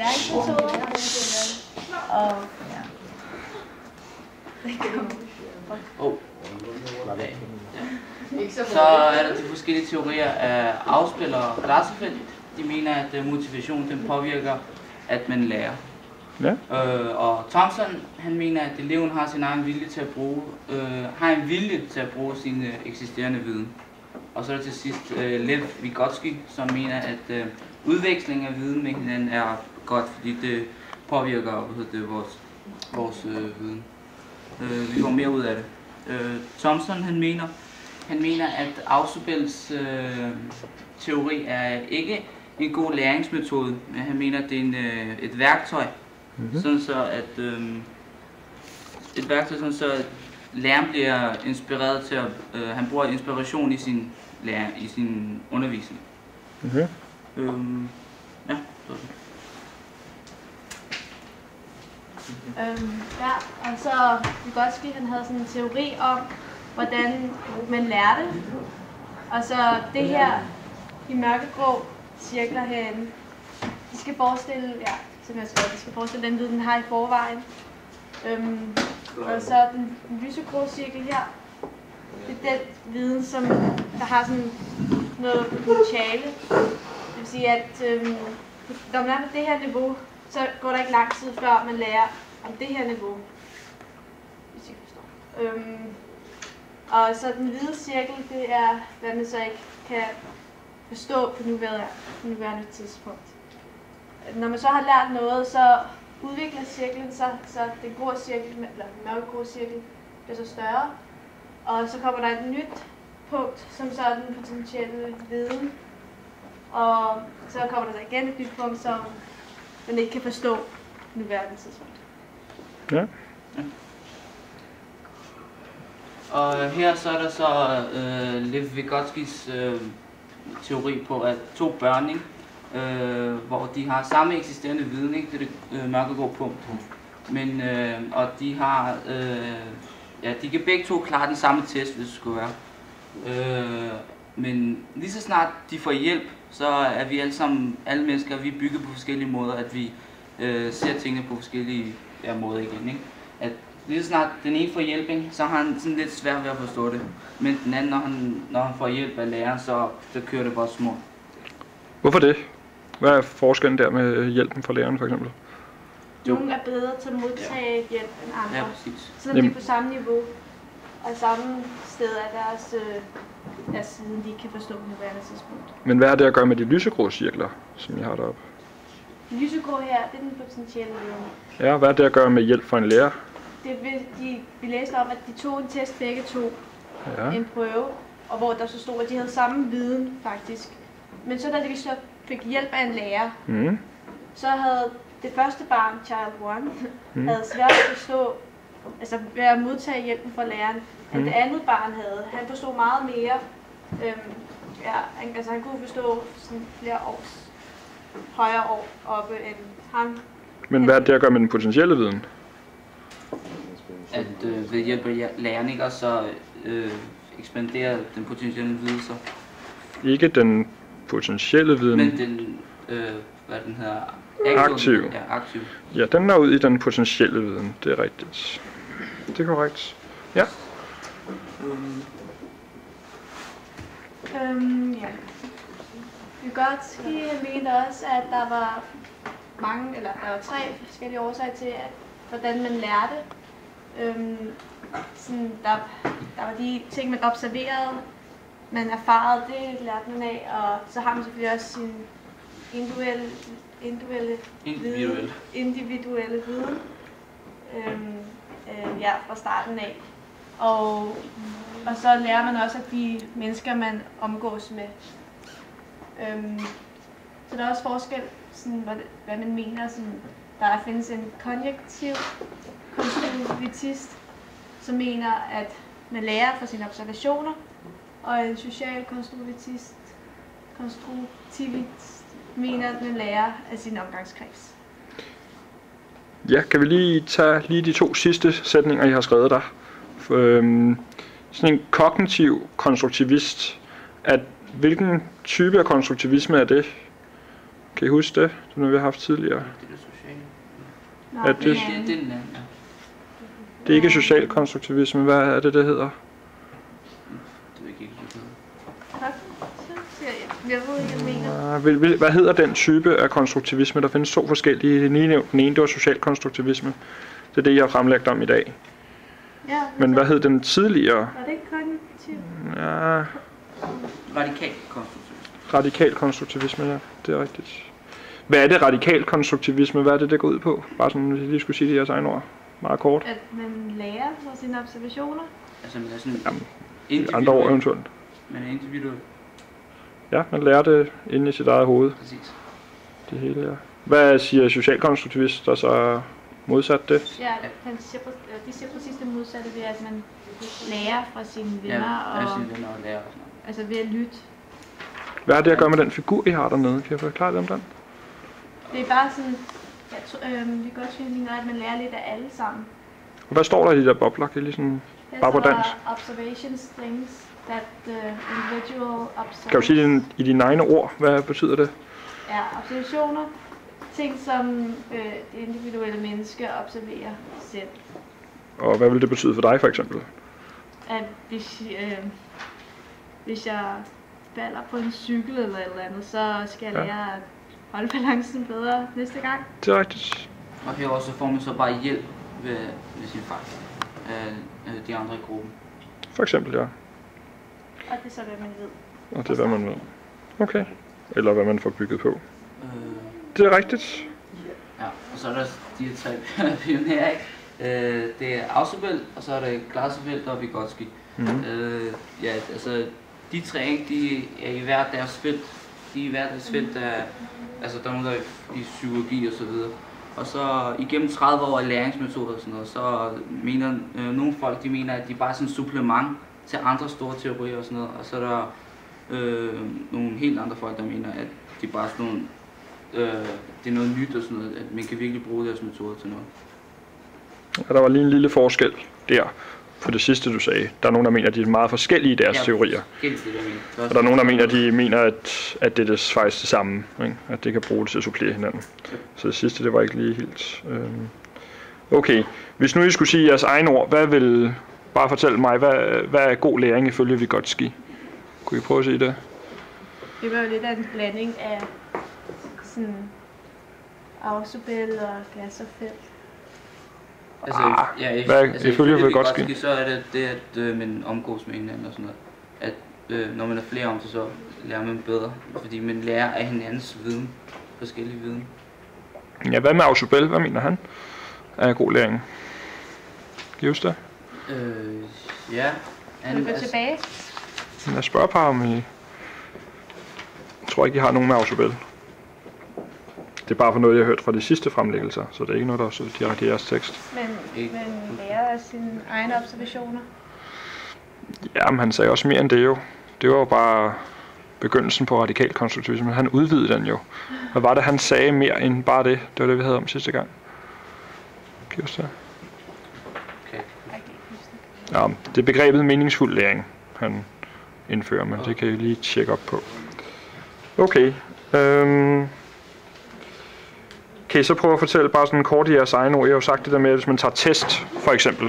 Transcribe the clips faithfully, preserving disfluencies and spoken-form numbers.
læringsmetoder. Og ja. Oh. Så er der de forskellige teorier af afspiller og Glassfeld. De mener, at motivation den påvirker, at man lærer. Ja. Øh, og Thompson, han mener, at eleven har sin egen vilje til at bruge, øh, har en vilje til at bruge sin øh, eksisterende viden. Og så er der til sidst øh, Lev Vygotsky, som mener, at øh, udveksling af viden med hinanden er godt, fordi det påvirker hvad hedder det, vores, vores øh, viden. Øh, vi får mere ud af det. Øh, Thompson, han mener, han mener, at Ausubels øh, teori er ikke en god læringsmetode, men han mener, at det er en, øh, et værktøj, mm-hmm. sådan så at øh, et værktøj, sådan så at læreren bliver inspireret til at øh, han bruger inspiration i sin lærer, i sin undervisning. Mm-hmm. Øhm, ja, det Øhm, ja, og så Vygotsky, han havde sådan en teori om, hvordan man lærte. Og så det her, de mørkegrå cirkler herinde, de skal forestille, ja, som jeg skrev, de skal forestille den viden, den har i forvejen. Øhm, og så den, den lysegrå cirkel her, det er den viden, som der har sådan noget potentiale. Det vil sige, at øhm, når man er på det her niveau, så går der ikke lang tid før man lærer om det her niveau, hvis I forstår. Øhm, og så den hvide cirkel, det er, hvad man så ikke kan forstå på nuværende, på nuværende tidspunkt. Når man så har lært noget, så udvikler cirklen sig, så den grå cirkel, eller den mørkegrå cirkel, bliver så større. Og så kommer der et nyt punkt, som så er den potentielle viden. Og så kommer der så igen et nyt punkt, som man ikke kan forstå nuværende tidspunkt. Ja. Ja. Og her så er der så øh, Lev Vygotskys øh, teori på, at to børn, ikke? Øh, hvor de har samme eksisterende viden, ikke? Det er det øh, mørkegrå punkt. Men, øh, og de har, øh, ja, de kan begge to klare den samme test, hvis det skulle være. Øh, men lige så snart de får hjælp, så er vi alle sammen, alle mennesker, vi er bygget på forskellige måder, at vi øh, ser tingene på forskellige ja, måder igen, ikke? At lige så snart den ene får hjælp, ikke, så har han sådan lidt svært ved at forstå det. Men den anden, når han, når han får hjælp af læreren, så, så kører det bare små. Hvorfor det? Hvad er forskellen der med hjælpen fra læreren, for eksempel? Nogle er bedre til at modtage ja. hjælp end andre. Ja, præcis. Selvom de er på samme niveau og samme sted af deres, øh, deres viden, de ikke kan forstå på nuværende tidspunkt. Men hvad er det at gøre med de lysegrå cirkler, som jeg har deroppe? De lysegrå her, det er den potentielle viden. Ja, hvad er det at gøre med hjælp fra en lærer? Det, de, vi læste om, at de tog en test begge to, ja. en prøve, og hvor der så stod, at de havde samme viden faktisk. Men så da de så fik hjælp af en lærer, mm. så havde det første barn, child one, mm. havde svært at forstå, altså ved at modtage hjælpen fra læreren, end mm. det andet barn havde. Han forstod meget mere, øhm, ja, han, altså han kunne forstå sådan flere års, højere år oppe end ham. Men hvad er det at gøre med den potentielle viden? At øh, ved hjælp af læreren, ikke, og så øh, ekspanderer den potentielle viden så. Ikke den potentielle viden. Men den, øh, hvad den hedder? Aktiv. Ja, aktiv. Ja, den er ud i den potentielle viden, det er rigtigt. Det er korrekt. Ja. Um. Øhm, ja. Vygotsky mente også, at der var mange, eller der var tre forskellige årsager til, at, hvordan man lærte. Øhm, sådan, der, der var de ting, man observerede, man erfarede, det lærte man af, og så har man selvfølgelig også sin individuelle, individuelle, individuelle. viden, individuelle viden øhm, øh, ja, fra starten af. Og, og så lærer man også, at de mennesker, man omgås med. Øhm, så der er også forskel, sådan, hvad, hvad man mener. Sådan, der findes en konjunktiv konstruktivist, som mener, at man lærer fra sine observationer, og en social konstruktivist, konstruktivist mener, at man lærer af sin omgangskreds. Ja, kan vi lige tage lige de to sidste sætninger, I har skrevet der? For, øhm, sådan en kognitiv konstruktivist, at hvilken type af konstruktivisme er det? Kan I huske det? Det er noget, vi har haft tidligere. Det er det sociale. Nå, Er det- Det, det, det er den anden, ja. Det er ikke social konstruktivisme. Hvad er det, det hedder? Det ved jeg ikke, hvad det hedder. Jeg, jeg ved ikke, hvad jeg mener. Ah, hvil- hvil- Hvad hedder den type af konstruktivisme? Der findes to forskellige. Den ene, den ene det var social konstruktivisme. Det er det, jeg har fremlagt om i dag. Ja, Men hvad hed den tidligere? var det ikke kognitiv? Ja, Radikal konstruktivisme. radikal konstruktivisme, ja. Det er rigtigt. Hvad er det radikal konstruktivisme? Hvad er det, det går ud på? Bare sådan, hvis I lige skulle sige det i jeres egne ord. Meget kort. At man lærer fra sine observationer. Altså, man er sådan Jamen, individuel. Andre ord eventuelt. Man er individuel. Ja, man lærer det inde i sit eget hoved. Præcis. Det hele, ja. Hvad siger socialkonstruktivister så modsat det? Ja, han siger, præ- de siger præcis det modsatte ved, at man lærer fra sine venner, Ja, og, og sine venner og lærer og sådan noget. altså ved at lytte. Hvad har det at gøre med den figur, I har dernede? Kan jeg forklare lidt om den? Det er bare sådan, jeg tror, øh, vi kan godt synes, at man lærer lidt af alle sammen. Og hvad står der i de der bobler? Kan I lige sådan... Der Bare på står dansk. observations, things that the individual observes. Kan du sige det i dine egne ord? Hvad betyder det? Ja, observationer. Ting, som øh, det individuelle menneske observerer selv. Og hvad vil det betyde for dig, for eksempel? At hvis, øh, hvis jeg falder på en cykel eller et eller andet, så skal jeg Ja. lære at holde balancen bedre næste gang. Det er rigtigt. Og her også får man så bare hjælp ved, ved sin fejl af af de andre i gruppen. For eksempel, ja. Og det er så, hvad man ved. Og det er, hvad man ved. Okay. Eller hvad man får bygget på. Øh, Det er rigtigt. ja, og så er der de her tre pionerer, ikke? Øh, det er Ausubel, og så er det Glassfeldt og Vygotsky. Mm-hmm. Øh, ja, altså de tre, ikke, de er i hver deres felt. De er i hver deres felt, der, altså der er nogle der er i psykologi og så videre. Og så igennem tredive år af læringsmetoder og sådan noget, så mener øh, nogle folk, de mener, at de bare er sådan et supplement til andre store teorier og sådan noget. Og så er der øh, nogle helt andre folk, der mener, at de bare er sådan nogle, øh, det er noget nyt og sådan noget, at man kan virkelig bruge deres metoder til noget. Og der var lige en lille forskel der på det sidste, du sagde. Der er nogen, der mener, at de er meget forskellige i deres Ja, teorier. Helt det, jeg mener. Det er Og der er nogen, der mener, at de mener, at, at det er det faktisk det samme. Ikke? At det kan bruges til at supplere hinanden. Så det sidste, det var ikke lige helt... Øhm. Okay, hvis nu I skulle sige jeres egne ord, hvad vil... Bare fortæl mig, hvad, hvad er god læring ifølge Vygotsky? Kunne I prøve at sige det? Det var jo lidt af en blanding af sådan Ausubel og Glassfeldt. Altså, Ah, ja, if, hvad- altså, ifølge ifølge Vygotsky? Vygotsky, så er det det, at øh, man omgås med hinanden og sådan noget. At øh, når man er flere om det, så lærer man bedre. Fordi man lærer af hinandens viden. Forskellige viden. Ja, hvad med Ausubel? Hvad mener han er god læring? Kan I huske det? Øh, ja. Kan vi gå altså, tilbage? Jeg spørger bare, om I... Jeg tror ikke, I har nogen med Ausubel. Det er bare for noget, jeg har hørt fra de sidste fremlæggelser, så det er ikke noget, der er så direkte i jeres tekst. Men, Ikke. men lærer af sine egne observationer. Ja, men han sagde også mere end det jo. Det var jo bare begyndelsen på radikal konstruktivisme. Han udvidede den jo. Hvad var det, han sagde mere end bare det? Det var det, vi havde om sidste gang. Kan I huske det? okay. Jeg kan ikke huske det. Ja, det er begrebet meningsfuld læring, han indfører, men det kan I lige tjekke op på. Okay. Øhm. Kan I så prøve at fortælle bare sådan kort i jeres egne ord? Jeg har jo sagt det der med, at hvis man tager test, for eksempel.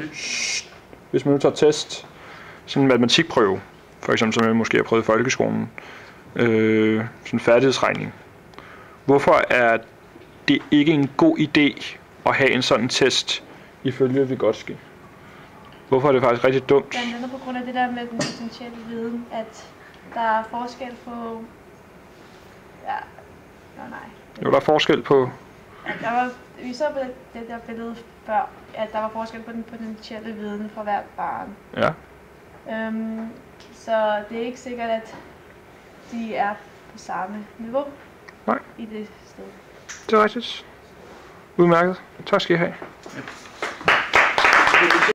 Hvis man nu tager test, sådan en matematikprøve, for eksempel som jeg måske har prøvet i folkeskolen, øh, sådan en færdighedsregning. Hvorfor er det ikke en god idé at have en sådan test ifølge Vygotsky? Hvorfor er det faktisk rigtig dumt? Blandt andet på grund af det der med den potentielle viden, at der er forskel på... Ja, nå nej. Jo, der er forskel på... Der var, vi så på det der billede før, at der var forskel på den potentielle viden fra hvert barn. Ja, Øhm, så det er ikke sikkert, at de er på samme niveau Nej. i det sted. det er rigtigt. Udmærket. Tak skal I have.